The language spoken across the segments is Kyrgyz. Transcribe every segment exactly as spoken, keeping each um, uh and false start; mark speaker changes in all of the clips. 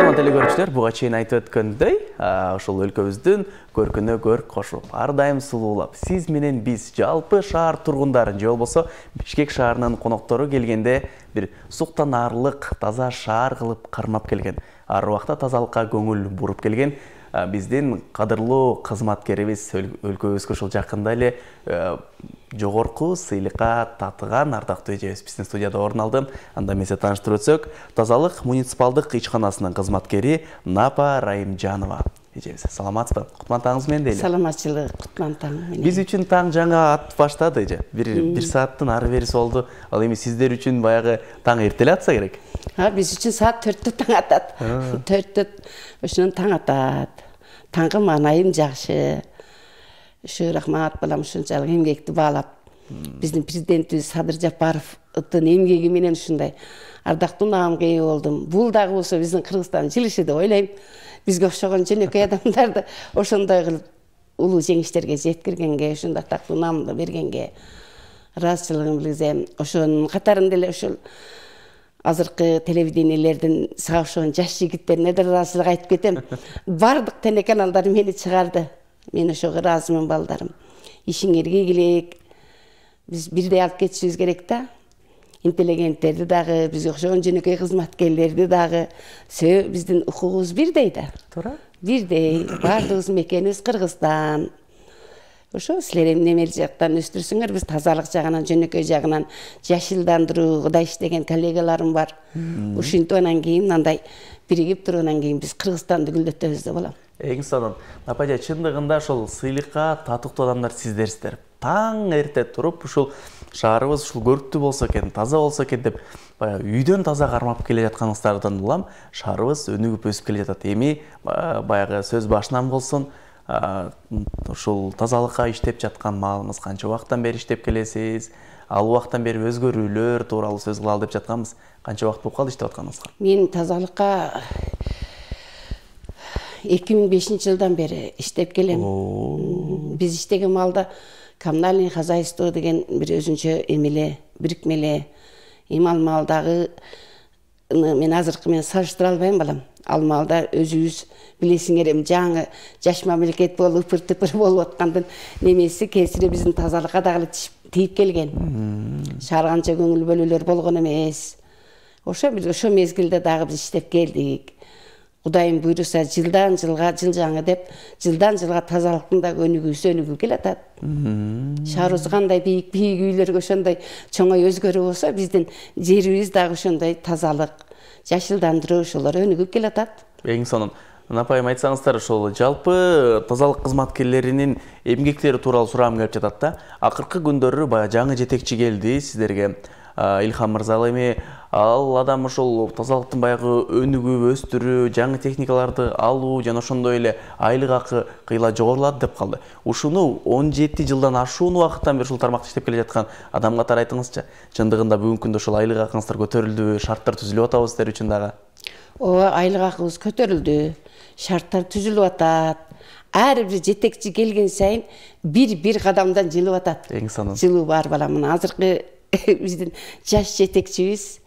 Speaker 1: Саламат эле көрүүчүлөр, буга чейин айтып өткөндөй, ошол өлкөбүздүн көркүнө көр кошуп, ар дайым сулуулап, сиз менен биз жалпы шаар тургундарын же болбосо Бишкек шаарынын коноктору келгенде бир суктанаарлык таза шаар кылып кармап келген. Ар убакта тазалыкка көңүл буруп келген биздин кадырлуу кызматкерибиз өлкөбүзгө ушул жакында эле жогорку сыйлыкка татыган ардактуу эжебиз биздин студияда орун алды. Анда мен сизге тааныштырып өтсөк, тазалык муниципалдык ичканасынын кызматкери Напа Райымжанова эжебиз. Саламатсызбы? Кутман таңыңыз менен дейли.
Speaker 2: Саламатчылык, кутман таң менен.
Speaker 1: Биз үчүн таң жаңа ат баштады эже. Бир бир сааттын ары бериси болду. Ал эми сиздер үчүн баягы таң эртеле атса керек.
Speaker 2: Ha, biz için saat төрттө таң атат. төрттө ошонун таң атат. Таңгы маанайым жакшы. Ушу рахмат балам ушунчалык эмгекти баалап. Биздин президентибиз Садыр Жапаровдун эмгеги менен ушундай ардактуу наамга ээ болдум. Бул дагы болсо биздин Кыргызстандын жилиши деп ойлойм. Бизге окшогон жөнөкөй адамдарды ошондой кылып улуу жеңиштерге жеткиргенге, ушундай атактуу наамды бергенге ыраазычылыгымды билдирем. Ошонун катарында эле ошол азыркы телевидениелердин сага окшогон жаш жигиттерине да ыраазычылык айтып кетем. Бардык телеканалдар мени чыгарды. Мен ошого ыраазымын балдарым. Ишиңерге ийгилик. Биз бирдей алып кетишибиз керек да. Интеллигенттерди дагы, бизге окшогон жөнөкөй кызматкерлерди дагы, сөө биздин укугубуз бирдей да.
Speaker 1: Туура.
Speaker 2: Бирдей. Бардыгыбыз мекенибиз Кыргызстан. Ошо силер эми немел жактан өстүрсүңөр, биз тазалык жагынан, жөнөкөй жагынан жашылдандырууга иштеген коллегаларым бар. Ушинтип анан кийин мындай биригип тургандан кийин биз Кыргызстанды гүлдөтөбүз деп болом.
Speaker 1: Эң сонун. Апа, чындыгында ошол сыйлыкка татыктуу адамдар сиздерсиздер. Таң эрте туруп, ушул шаарыбыз ушул көрктүү болсо экен, таза болсо экен деп, баягы үйдөн таза кармап келе жатканыңыздардан улам, шаарыбыз өнүгүп өсүп келе жатат. Эми баягы сөз башынан болсун, ушул тазалыкка иштеп жаткан маалыбыз канча убакыттан бери иштеп келесиз? Ал убакыттан бери өзгөрүүлөр тууралуу сөз кылалы деп жатканбыз. Канча убакыт болуп калды иштеп атканыңызга?
Speaker 2: Мен тазалыкка эки миң бешинчи жылдан бери иштеп келем. Биз иштеген маалда коммунальный хозяйство деген бир өзүнчө эмеле, бирикмеле. Эми ал маалдагы мен азыркы менен салыштыра албайм балам. Ал маалда өзүбүз билесиңер эми жаңы жаш мамлекет болуп ыпыр-тыпыр болуп аткандын немеси кесири биздин тазалыкка дагы тийип келген. Шаарганча көңүл бөлүүлөр болгон эмес. Ошо бир ошо мезгилде дагы биз иштеп келдик. Кудайым буйруса жылдан жылга жыл жаңы деп, жылдан жылга тазалыктын да өнүгүүсү өнүгүп келатат. Шаарыбыз кандай бийик бийик үйлөргө ошондой чоңой өзгөрүү болсо, биздин жерибиз дагы ошондой тазалык, жашылдандыруу ошолор өнүгүп келатат.
Speaker 1: Эң сонун. Напайым айтсаңыздар, ошол жалпы тазалык кызматкерлеринин эмгектери тууралуу сураам келип жатат да. Акыркы күндөрү баягы жаңы жетекчи келди сиздерге. Илхам мырза, эми ал адам ошол тазалыктын баягы өнүгүп өстүрүү, жаңы техникаларды алуу жана ошондой эле айлык акы кыйла жогорулады деп калды. Ушуну он жети жылдан ашуун убакыттан бери ушул тармакта иштеп келе жаткан адам катары айтыңызчы. Чындыгында бүгүнкү күндө ошол айлык акыңыздар көтөрүлдүбү, шарттар түзүлүп атабы сиздер үчүн дагы?
Speaker 2: Ооба, айлык акыбыз көтөрүлдү, шарттар түзүлүп атат. Ар бир жетекчи келген сайын бир-бир кадамдан жылып атат.
Speaker 1: Эң сонун.
Speaker 2: Жылуу бар балам. Мына азыркы биздин жаш жетекчибиз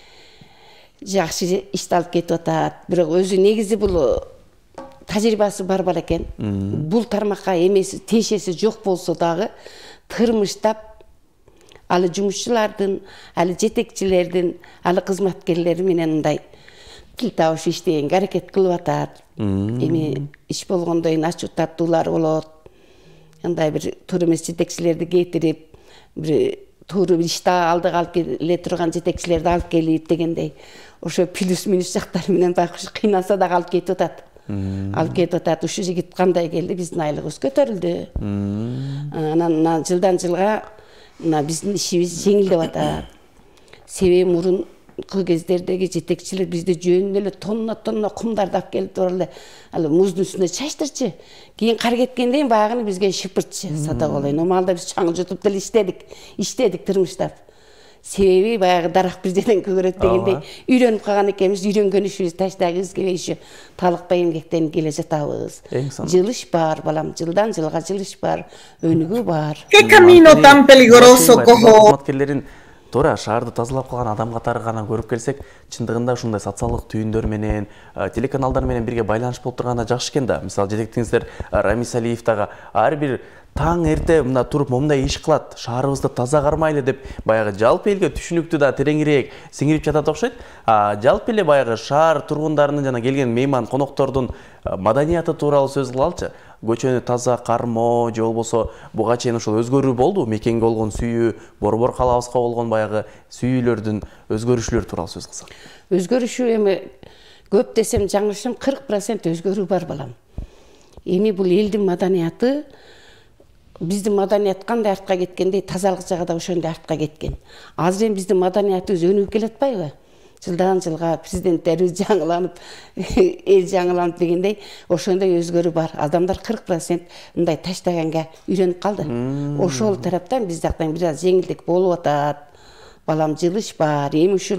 Speaker 2: жакшы ишти алып кетип атат. Бирок өзү негизи бул тажрыйбасы бар бала экен. Бул тармакка эмеси, тиешеси жок болсо дагы тырмыштап алы жумушчулардын, алы жетекчилердин, алы кызматкерлери менен мындай тил табыш иштегенге аракет кылып атат. Эми иш болгондон кийин ачуу таттуулар болот. Андай бир туура эмес жетекчилерди кетирип, бир туура бир ишти алдыга алып келе турган жетекчилерди алып келип дегендей, ошо плюс минус жактары менен байкуш кыйнаса дагы алып кетип атат. Алып кетип атат. Ушу жигит кандай келди, биздин айлыгыбыз көтөрүлдү. Анан жылдан жылга мына биздин ишибиз жеңилдеп атат. Себеби мурункы кездердеги жетекчилер бизде жөн эле тонна-тонна кумдарды алып келип туралы ал муздун үстүнө чачтырчы. Кийин кар кеткенден кийин баягыны бизге шыпыртчы, сада болойн. Омалда биз чаң жутуп деле иштедик, иштедик тырмыштап. Себеби баягы дарак бир жерден көгөрөт дегендей үйрөнүп калган экенбиз, үйрөнгөн ишибиз таштагыбыз келбей ушу талыкпай эмгектенип келе жатабыз. Жылыш бар балам, жылдан жылга жылыш бар, өнүгүү бар.
Speaker 3: Che cammino tan peligroso cojo.
Speaker 1: туура шаарды тазалап калган адам катары гана көрүп келсек, чындыгында ушундай социалдык түйүндөр менен, телеканалдар менен бирге байланыш болуп турганда жакшы экен да. Мисалы жетектеңиздер Рамис Алиев дагы ар бир таң эрте мына туруп момундай иш кылат, шаарыбызды таза кармайлы деп баягы жалпы элге түшүнүктүү да тереңирээк сиңирип жатат окшойт. А жалпы эле баягы шаар тургундарынын жана келген мейман коноктордун маданияты тууралуу сөз кылалычы. Көчөнү таза кармоо же болбосо буга чейин ошол өзгөрүү болду, мекенге болгон сүйүү, борбор калабызга болгон баягы сүйүүлөрдүн өзгөрүшлөр тууралуу сөз кылсак.
Speaker 2: Өзгөрүшү эми көп десем жаңылышым кырк процент өзгөрүү бар балам. Эми бул элдин маданияты биздин маданият кандай артка кеткендей, тазалык жагы да ошондой артка кеткен. Азыр эми биздин маданиятыбыз өнүгүп келатпайбы? Жылдан жылга президенттерибиз жаңыланып, эл жаңыланып дегендей, ошондой өзгөрүү бар. Адамдар кырк процент мындай таштаганга үйрөнүп калды. Ошол тараптан биз жактан бир аз жеңилдик болуп атат. Балам жылыш бар. Эми ушул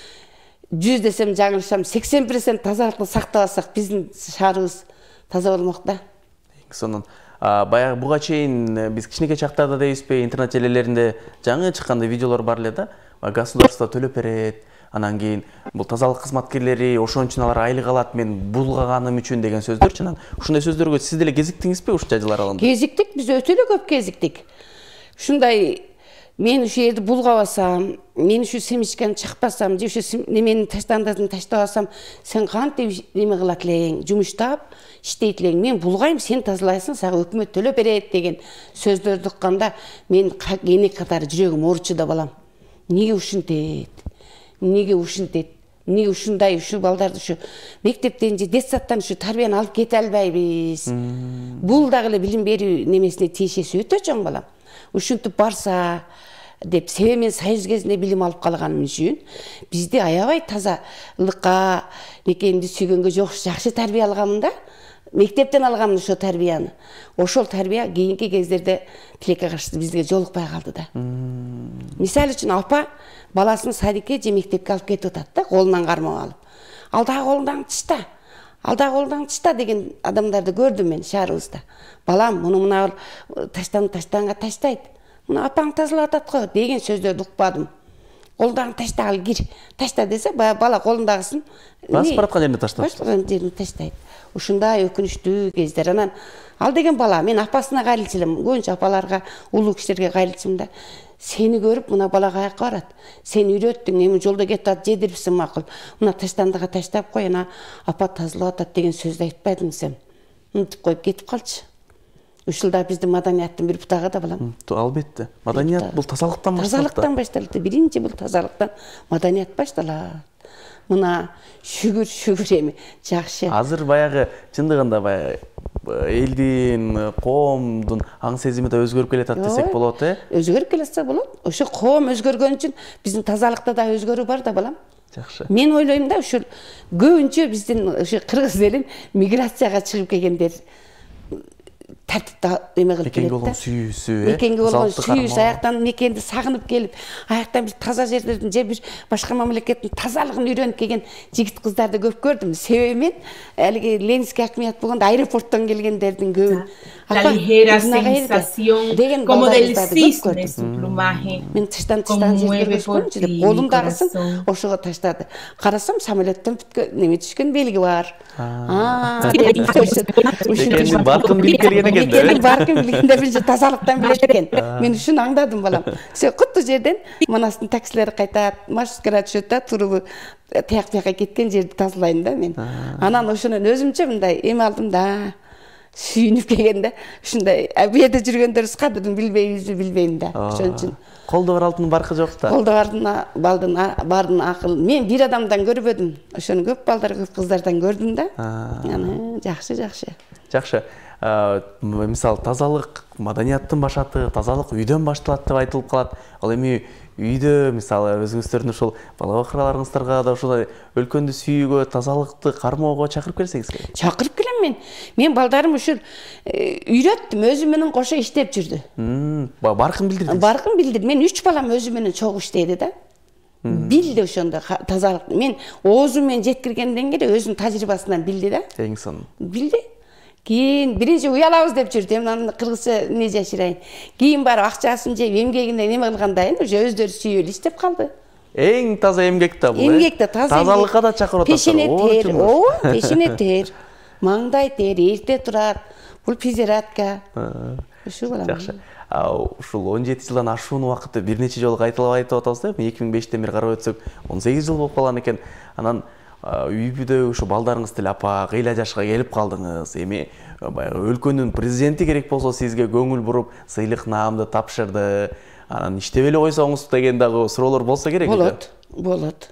Speaker 2: жүз десем жаңылышам, сексен процент тазалыкты сактап алсак, биздин шаарыбыз таза болмок да.
Speaker 1: Сонун баягы буга чейин биз кичинекей чактарда дейбизби, интернет желелеринде жаңы чыккандай видеолор бар эле да. Государство төлөп берет. Анан кийин бул тазалык кызматкерлери ошон үчүн алар айлык алат, мен булгаганым үчүн деген сөздөрчү. Анан ушундай сөздөргө сиз деле кезиктиңизби ушунча жыл аралыгында?
Speaker 2: Кезиктик, биз өтө эле көп кезиктик. Ушундай мен ушу жерди булгабасам, мен ушу семечканы чакпасам, же ушу немени таштандарын таштап алсам, сен кантип неме кылат элең, жумуштап, иштейт элең, мен булгайм, сен тазалайсың, сага өкмөт төлөп берет деген сөздөрдү укканда мен эне катары жүрөгүм ооручу да балам. Неге ушинтет? Неге ушинтет? Неге ушундай ушу балдарды ушу мектептен же детсадтан ушу тарбияны алып кете албайбыз? Бул дагы эле билим берүү немесине тиешеси өтө чоң балам. Ушинтип барса деп себеби мен союз кезинде билим алып калганым үчүн бизди аябай тазалыкка, мекенди сүйгөнгө жакшы тарбия алганмын да. Мектептен алганмын ошо тарбияны. Ошол тарбия кийинки кездерде тилекке каршы бизге жолукпай калды да. Мисалы үчүн апа баласын садикке же мектепке алып кетип атат да, колунан кармап алып. Ал дагы колуңдан тышта. Ал дагы колуңдан тышта деген адамдарды көрдүм мен шаарыбызда. Балам, муну мына таштан таштанга таштайт. Муну апаң тазалап атат го деген сөздөрдү укпадым. Колуңдан ташта, ал кир. Ташта десе, бала колундагысын
Speaker 1: басып бараткан жерине таштайт.
Speaker 2: Басып бараткан жерине таштайт. Ушундай өкүнүчтүү кездер. Анан ал деген бала, мен апасына кайрылчу элем, көбүнчө апаларга, улуу кишилерге кайрылчумун да. Сени көрүп, мына бала каяка барат? Сен үйрөттүң, эми жолдо кетип атат, жедирипсиң макул. Мына таштандыга таштап кой, ана апа тазалап атат деген сөздү айтпайдың сен. Мынтип коюп кетип калчы. Ушул да биздин маданияттын бир бутагы да балам.
Speaker 1: Албетте. Маданият бул тазалыктан башталат.
Speaker 2: Тазалыктан башталат. Биринчи бул тазалыктан маданият башталат. Мына шүгүр шүгүр эми жакшы.
Speaker 1: Азыр баягы чындыгында баягы элдин, коомдун аң сезими да өзгөрүп келатат десек болот, э?
Speaker 2: Өзгөрүп келатса болот. Ошо коом өзгөргөн үчүн биздин тазалыкта да өзгөрүү бар да балам.
Speaker 1: Жакшы.
Speaker 2: Мен ойлойм да, ушул көбүнчө биздин ушу кыргыз элин миграцияга чыгып келгендер тартипте эме кылып келет да.
Speaker 1: Мекенге болгон сүйүүсү, э?
Speaker 2: Мекенге болгон сүйүүсү, аяктан мекенди сагынып келип, аяктан бир таза жерлердин же бир башка мамлекеттин тазалыгын үйрөнүп келген жигит кыздарды көп көрдүм. Себеби мен алиги Ленинский акмият болгондо аэропорттон келгендердин көбүн.
Speaker 3: La ligera sensación como del cisne su plumaje conmueve por ti mi corazón.
Speaker 2: Ошого таштады. Карасам, самолеттен неме түшкөн белги бар.
Speaker 1: Мекендин баркын билип келген экен да.
Speaker 2: Мекендин баркын билгенде биринчи тазалыктан билет экен. Мен ушуну аңдадым балам. Се куттуу жерден манастын таксилери кайтат, маршруткага түшөт да, турубу тияк бияка кеткен жерди тазалайм да мен. Анан ошонун өзүмчө мындай эме алдым да. Сүйүнүп келгенде ушундай бу жерде жүргөндөрүбүз кадырын билбейбизби билбейм да. Ошон үчүн
Speaker 1: колдо бар алтын баркы жок да.
Speaker 2: Колдо бардын балдын бардын акыл. Мен бир адамдан көрбөдүм. Ошону көп балдар, көп кыздардан көрдүм да. Аны жакшы, жакшы.
Speaker 1: Жакшы. Мисалы тазалык маданияттын башаты, тазалык үйдөн башталат деп айтылып калат. Ал эми үйдө мисалы өзүңүздөрдүн ушул бала бакыраларыңыздарга да ушулай өлкөндү сүйүүгө, тазалыкты кармоого чакырып келсеңиз керек.
Speaker 2: Чакырып келем мен. Мен балдарым ушул үйрөттүм, өзүм менен кошо иштеп жүрдү.
Speaker 1: Баркын билдирдиңиз.
Speaker 2: Баркын билдирдим. Мен үч балам өзүм менен чогуу иштейди да. Билди ошондо тазалык. Мен оозум менен жеткиргенден кийин өзүнүн тажрыйбасынан билди да.
Speaker 1: Эң сонун.
Speaker 2: Билди. Кийин биринчи уялабыз деп жүрдү. Эми кыргызча эмне жашырайын. Кийин барып акчасын жеп, эмгегинде неме кылгандайын уже өздөрү сүйүп иштеп калды.
Speaker 1: Эң таза эмгек да бул.
Speaker 2: Эмгек да таза.
Speaker 1: Тазалыкка да чакырып атат.
Speaker 2: Пешене тер, ооба, пешене тер. Маңдай тер, эрте турат. Бул физиотерапия. Ушу балам.
Speaker 1: Жакшы. Ушул он жети жылдан ашуун убакытты бир нече жолу кайталап айтып атабыз да. эки миң бештен бери карап өтсөк, он сегиз жыл болуп калган экен. Анан үйбүдө ушу балдарыңыз тил апа, кыйла жашка келип калдыңыз. Эми баягы өлкөнүн президенти керек болсо сизге көңүл буруп, сыйлык наамды тапшырды. Анан иштеп эле койсоңуз деген дагы суроолор болсо керек.
Speaker 2: Болот, болот.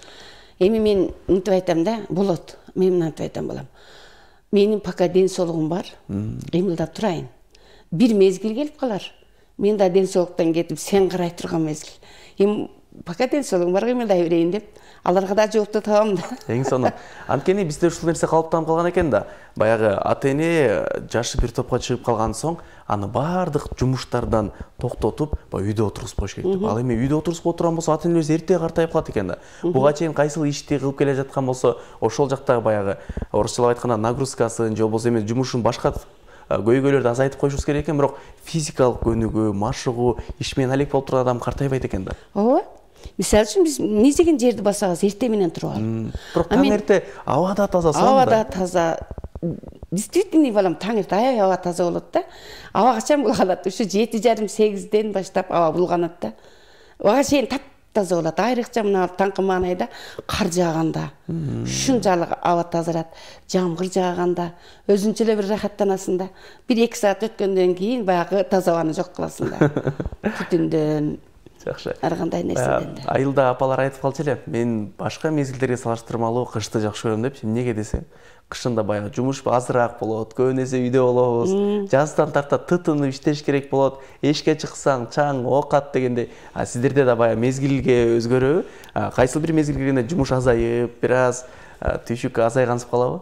Speaker 2: Эми мен мынтип айтам да, болот. Мен мынтип айтам балам. Менин пока ден соолугум бар, кыймылдап турайын. Бир мезгил келип калар. Мен да ден соолуктан кетип, сен карай турган мезгил. Эми пока ден соолугум бар, кыймылдай берейин деп, аларга да жоопту табам да.
Speaker 1: Эң сонун. Анткени бизде ушул нерсе калыптанып калган экен да. Баягы ата-эне жашы бир топко чыгып калган соң, аны бардык жумуштардан токтотуп, баягы үйдө отургузуп коюш керек деп. Ал эми үйдө отургузуп отурган болсо, ата-энелер эрте картайып калат экен да. Буга чейин кайсыл ишти кылып келе жаткан болсо, ошол жактагы баягы орусчалап айтканда нагрузкасын же болбосо эми жумушун башка көйгөйлөрдү азайтып коюшубуз керек экен, бирок физикалык көнүгүү, машыгуу, иш менен алек болуп турган адам картайбайт экен да.
Speaker 2: Ооба. Мисалы үчүн биз эмне деген жерди басабыз, эрте менен туруп алып.
Speaker 1: Бирок таң эрте аба да таза, сонда.
Speaker 2: Аба да таза. Действительно балам, таң эрте аябай аба таза болот да. Аба качан булганат? Ушу жети жарым сегизден баштап аба булганат да. Ага чейин таптаза болот. Айрыкча мына таңкы маанайда кар жааганда. Ушунчалык аба тазарат. Жамгыр жааганда өзүнчө эле бир рахаттанасың да. бир эки саат өткөндөн кийин баягы таза абаны жок кыласың да. Түтүндөн
Speaker 1: жакшы.
Speaker 2: Ар кандай нерседен да.
Speaker 1: Айылда апалар айтып калчу эле, мен башка мезгилдерге салыштырмалуу кышты жакшы көрөм деп. Эмнеге десем, кышында баягы жумуш азыраак болот, көбүн эсе үйдө болобуз. Жаздан тарта тытынып иштеш керек болот. Эшикке чыксаң, чаң, окат дегенде, а сиздерде да баягы мезгилге өзгөрөбү? Кайсыл бир мезгилге келгенде жумуш азайып, бир аз түйшүк азайгансып калабы?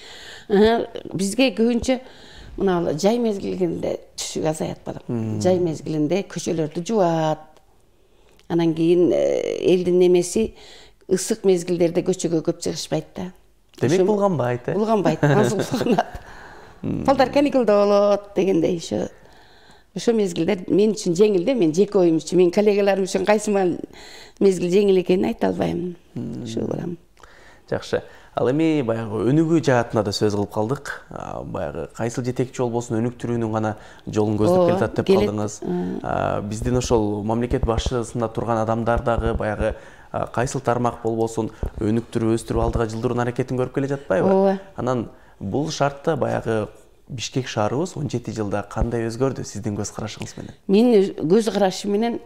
Speaker 2: Бизге көбүнчө мына жай мезгилинде түйшүк азаят балам. Жай мезгилинде көчөлөрдү жуат. Анан кийин элдин немеси ысык мезгилдерде көчөгө көп чыгышпайт да.
Speaker 1: Демек булганбайт, э?
Speaker 2: Булганбайт, азыр булганат. Балдар каникулда болот дегендей ошо. Ошо мезгилдер мен үчүн жеңил да, мен жеке оюм үчүн, мен коллегаларым үчүн кайсы мезгил жеңил экенин айта албайм. Ошо балам.
Speaker 1: Жакшы. Ал эми баягы өнүгүү жаатына да сөз кылып калдык. Баягы кайсыл жетекчи болбосун өнүктүрүүнүн гана жолун көздөп келатат деп калдыңыз. Биздин ошол мамлекет башчысында турган адамдар дагы баягы кайсыл тармак болбосун өнүктүрүп, өстүрүп алдыга жылдыруу аракетин көрүп келе жатпайбы?
Speaker 2: Ооба.
Speaker 1: Анан бул шартта баягы Бишкек шаарыбыз он жети жылда кандай өзгөрдү сиздин көз карашыңыз менен?
Speaker 2: Менин көз карашым менен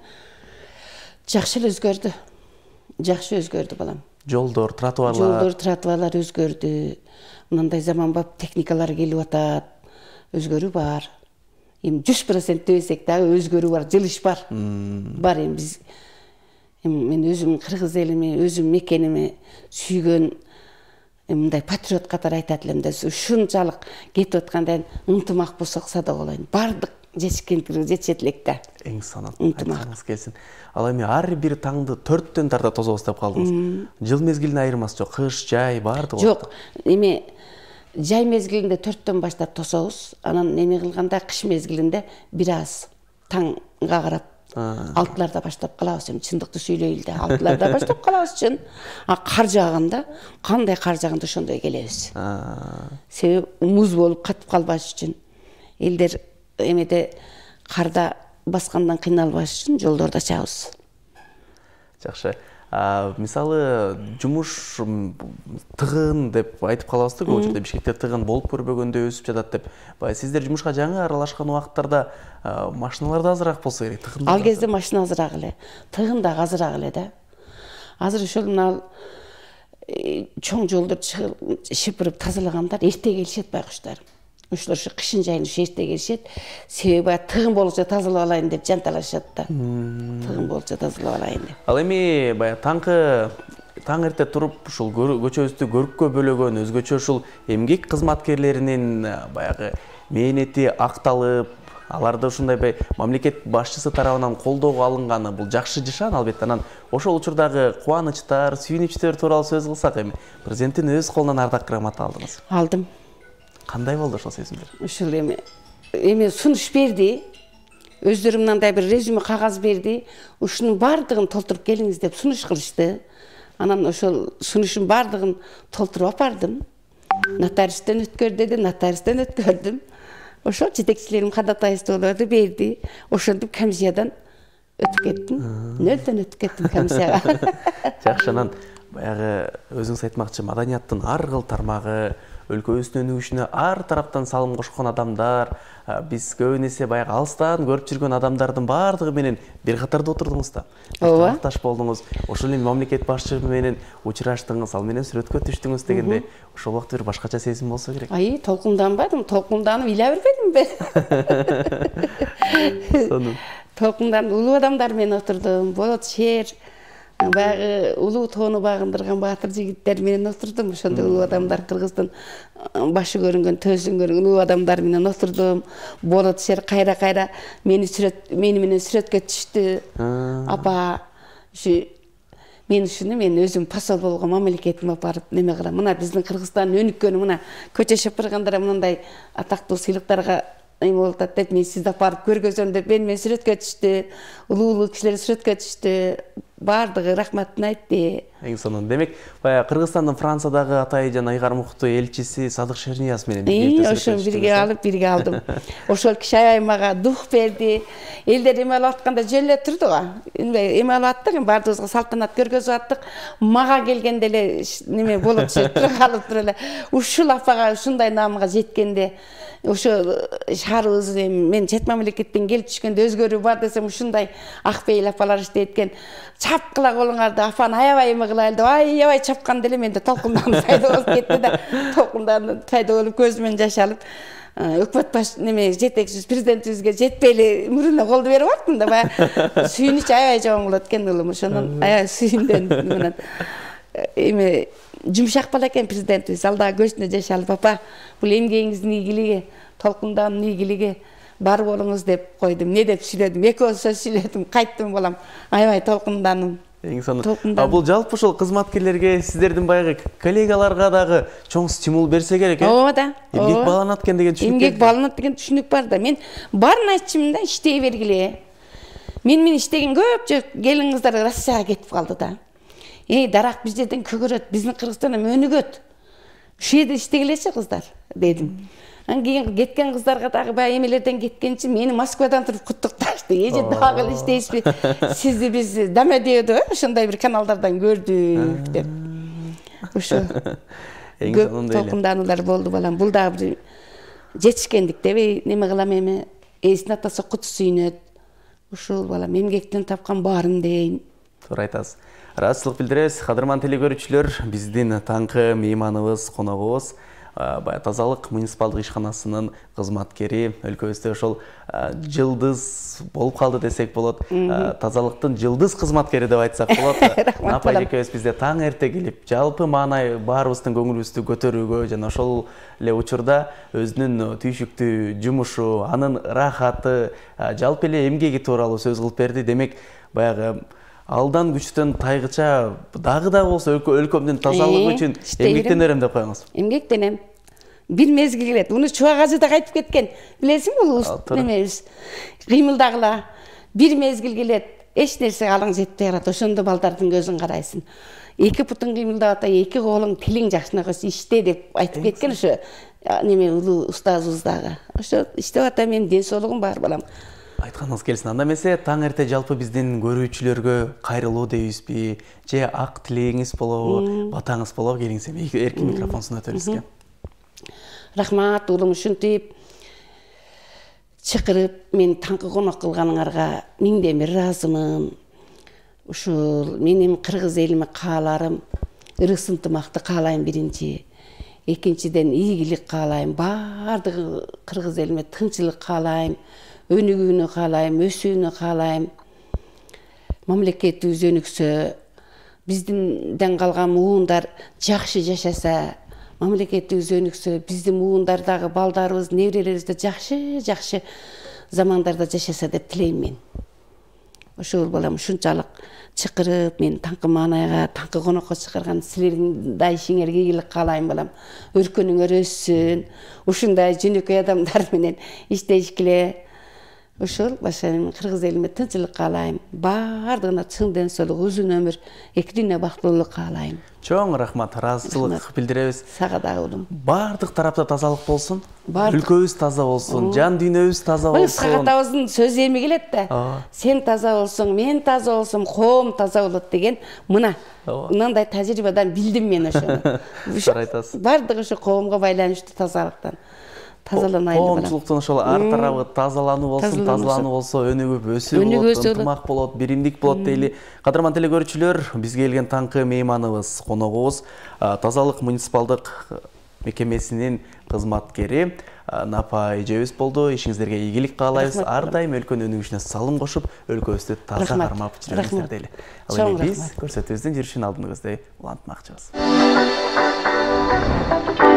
Speaker 2: жакшы эле өзгөрдү. Жакшы өзгөрдү балам.
Speaker 1: Жолдор, тротуарлар.
Speaker 2: Жолдор, тротуарлар өзгөрдү. Мындай заманбап техникалар келип атат. Өзгөрүү бар. Эми жүз процент десек дагы өзгөрүү бар, жылыш бар. Бар эми биз мен өзүм кыргыз элиме, өзүм мекениме сүйгөн мындай патриот катары айтат элем да, ушунчалык кетип аткандан ынтымак болсок сада болоюн. Бардык жетишкендиги жетишет элек да.
Speaker 1: Эң сонун айтсаңыз келсин. Ал эми ар бир таңды төрттөн тарта тособуз деп калдыңыз. Жыл мезгилине айырмасы жок, кыш, жай бардыгы.
Speaker 2: Жок, эми жай мезгилинде төрттөн баштап тособуз, анан эме кылганда кыш мезгилинде бир аз таңга карап алтыларда баштап калабыз. Эми чындыкты сүйлөйлү да, алтыларда баштап калабыз үчүн. А кар жааганда, кандай кар жааганда ошондой келебиз. Себеби муз болуп катып калбаш үчүн. Элдер эмеде карда баскандан кыйналбаш үчүн жолдорду ачабыз.
Speaker 1: Жакшы. Мисалы жумуш тыгын деп айтып калабыз да, көбү жерде Бишкекте тыгын болуп көрбөгөндө өсүп жатат деп. Баягы сиздер жумушка жаңы аралашкан убакыттарда машиналар да азыраак болсо керек, тыгын.
Speaker 2: Ал кезде машина азыраак эле, тыгын да азыраак эле да. Азыр ошол мына чоң жолдорду шыпырып тазалагандар эрте келишет байкуштар. Ошолор ушу кышын жайын ушу эрте келишет. Себеби тыгын болчу тазалап алайын деп жанталашат да. Тыгын болчу тазалап алайын деп.
Speaker 1: Ал эми баягы таңкы таң эрте туруп ушул көчөбүздү көрккө бөлөгөн өзгөчө ушул эмгек кызматкерлеринин баягы мээнети акталып, аларды ушундай бай мамлекет башчысы тарабынан колдоого алынганы бул жакшы жышан албетте. Анан ошол учурдагы кубанычтар, сүйүнүчтөр тууралуу сөз кылсак, эми президенттин өз колунан ардак грамота алдыңыз.
Speaker 2: Алдым.
Speaker 1: Кандай болду ошол сезимдер?
Speaker 2: Ушул эми эми сунуш берди. Өздөрү мындай бир резюме кагаз берди. Ушунун бардыгын толтуруп келиңиз деп сунуш кылышты. Анан ошол сунуштун бардыгын толтуруп апардым. Нотариустан өткөр деди, нотариустан өткөрдүм. Ошол жетекчилерим ходатайстволорду берди. Ошентип комиссиядан өтүп кеттим. Нөлдөн өтүп кеттим комиссияга.
Speaker 1: Жакшы, анан баягы өзүңүз айтмакчы маданияттын ар кыл тармагы, өлкөбүздүн өнүгүшүнө ар тараптан салым кошкон адамдар, биз көбүн эсе баягы алыстан көрүп жүргөн адамдардын баардыгы менен бир катарда отурдуңуз да. Ооба. Атташ болдуңуз. Ошол эле мамлекет башчысы менен учураштыңыз, ал менен сүрөткө түштүңүз дегенде, ошол убакта бир башкача сезим болсо керек.
Speaker 2: Ай, толкунданбадым, толкунданып иле бербедимби?
Speaker 1: Сонун.
Speaker 2: Толкунданып улуу адамдар менен отурдум, болот шер, баягы улуу тоону багындырган баатыр жигиттер менен отурдум. Ошондой улуу адамдар, Кыргыздын башы көрүнгөн, төсүн көрүнгөн улуу адамдар менен отурдум. Болот шер кайра-кайра мени сүрөт, мени менен сүрөткө түштү. Апа, ушу мен ушуну мен өзүм посол болгон мамлекетиме барып неме кылам. Мына биздин Кыргызстандын өнүккөнү, мына көчө шопургандара мындай атактуу сыйлыктарга эми болуп атат. Мен сизди апарып көргөзөм деп мени менен сүрөткө түштү. Улуу-улуу кишилер сүрөткө түштү. Бардыгы рахматын айтты.
Speaker 1: Эң сонун. Демек, баягы Кыргызстандын Франциядагы Атайжан Айгармукту элчиси Садык Шернияз менен
Speaker 2: бирге ошол бирге алып, бирге алдым. Ошол киши аябай мага дух берди. Элдер эме алып атканда жөн эле турду го. Эме алып аттык, баардыгыбызга салтанат көргөзүп аттык. Мага келгенде эле неме болот туруп калып туруп эле ушул апага ушундай наамга жеткенде, ошо шаарыбыз мен чет мамлекеттен келип түшкөндө өзгөрүү бар десем, ушундай акбейил апалар иштейт экен. Чапкыла колуңарды, апаны аябай эме кылайлы деп, аябай чапканда эле менде толкунданып пайда болуп кетти да. Толкунданып пайда болуп, көзүмөн жаш алып, өкмөт баш неме жетекчибиз, президентибизге жетпей эле мурунуна колду берип аттым да. Баягы сүйүнүч аябай жаман болот экен улум. Ошондон аябай сүйүндүм менен. Эми жумшак бала экен президентибиз, ал дагы көзүнө жаш алып, апа, бул эмгегиңиздин ийгилиги, толкунданын ийгилиги бар болуңуз деп койдум. Не деп сүйлөдүм, экөө сөз сүйлөдүм, кайттым балам. Аябай толкундандым.
Speaker 1: Эң сонун. А бул жалпы ошол кызматкерлерге, сиздердин баягы коллегаларга дагы чоң стимул берсе керек, э?
Speaker 2: Ооба да.
Speaker 1: Эмгек бааланат экен деген түшүнүк.
Speaker 2: Эмгек бааланат деген түшүнүк бар да. Мен баарын айтчумун да, иштей бергиле. Мен менен иштеген көп келин кыздар Россияга кетип калды да. Эй, дарак биз жерден көгөрөт, биздин Кыргызстанда өнүгөт. Ушул жерде иштегилечи кыздар, дедим. Анан кийин кеткен кыздарга дагы баягы эмелерден кеткенчи мени Москвадан туруп куттукташты. Эже дагы эле иштейсизби? Сизди биз Домодедово ошондой бир каналдардан көрдүк деп. Ошо
Speaker 1: эң сонун эле.
Speaker 2: Толкундануулар болду балам. Бул дагы бир жетишкендик деп неме кылам эми. Эсин атасы кут сүйүнөт. Ушул балам эмгектен тапкан баарым дейин.
Speaker 1: Туура айтасыз. Ыраазычылык билдиребиз. Кадырман телекөрүүчүлөр, биздин таңкы мейманыбыз, коногубуз Бая тазалык муниципалдык ишканасынын кызматкери, өлкөбүздө ошол жылдыз болуп калды десек болот. Тазалыктын жылдыз кызматкери деп айтсак болот. Апай экөөбүз бизде таң эрте келип, жалпы маанай баарыбыздын көңүлүбүздү көтөрүүгө жана ошол эле учурда өзүнүн түйшүктүү жумушу, анын рахаты, жалпы эле эмгеги тууралуу сөз кылып берди. Демек, баягы алдан күчтөн тайгыча дагы да болсо өлкөмдүн тазалыгы үчүн эмгектенерем деп коюңуз.
Speaker 2: Эмгектенем. Бир мезгил келет. Уну чубагажы да кайтып кеткен. Билесиңби, бул немебиз? Кыймылдагыла. Бир мезгил келет. Эч нерсе алың жетпей калат. Ошондо балдардын көзүн карайсың. Эки бутуң кыймылдап ата, эки колуң, тилиң жакшынакөс иште деп айтып кеткен ошо неме улуу устазыбыз дагы. Ошо иштеп ата, менин ден соолугум бар балам.
Speaker 1: Айтканыңыз келсин. Анда эмесе таң эрте жалпы биздин көрүүчүлөргө кайрылуу дейбизби, же ак тилегиңиз болобу, батаңыз болобу, келиңиз эми эркин микрофон сунат бериңизге.
Speaker 2: Рахмат улум, ушинтип чакырып мен таңкы конок кылганыңарга миңден бир ыраазымын. Ушул менин кыргыз элиме кааларым ырыс ынтымакты каалайм биринчи. Экинчиден ийгилик каалайм, баардыгы кыргыз элиме тынчылык каалайм. Өнүгүүнү каалайм, өсүүнү каалайм. Мамлекетибиз өнүксө, бизден калган муундар жакшы жашаса, мамлекетибиз өнүксө, биздин муундар дагы балдарыбыз, неберелерибиз да жакшы-жакшы замандарда жашаса деп тилейм мен. ошол балам ушунчалык чакырып мени таңкы маанайга таңкы конокко чакырган силердин да ишиңерге ийгилик каалайм балам. Өркөнүңөр өссүн. Ушундай жөнөкөй адамдар менен иштешкиле. Ошол башка кыргыз элиме тынчылык каалайм. Баардыгына чың ден соолук, узун өмүр, экидине бактылуулук каалайм.
Speaker 1: Чоң рахмат, ыраазычылык билдиребиз.
Speaker 2: Сага дагы улум.
Speaker 1: Баардык тарапта тазалык болсун. Өлкөбүз таза болсун, жан дүйнөбүз таза болсун.
Speaker 2: Сага атабыздын сөзү эми келет да. Сен таза болсоң, мен таза болсом, коом таза болот деген мына. Мындай тажрыйбадан билдим мен ошону. Баардыгы ошо коомго байланыштуу тазалыктан. Тазаланайын балам.
Speaker 1: Коомчулуктун ошол ар тарабы тазалануу болсун, тазалануу болсо өнүгүп өсүү болот, ынтымак болот, биримдик болот дейли. Кадырман телекөрүүчүлөр, бизге келген таңкы мейманыбыз, коногубуз тазалык муниципалдык мекемесинин кызматкери Напа эжебиз болду. Ишиңиздерге ийгилик каалайбыз. Ар дайым өлкөнүн өнүгүшүнө салым кошуп, өлкөбүздү таза кармап жүрүңүздөр дейли. Ал эми биз көрсөтүүбүздүн жүрүшүн алдыңыздай улантмакчыбыз.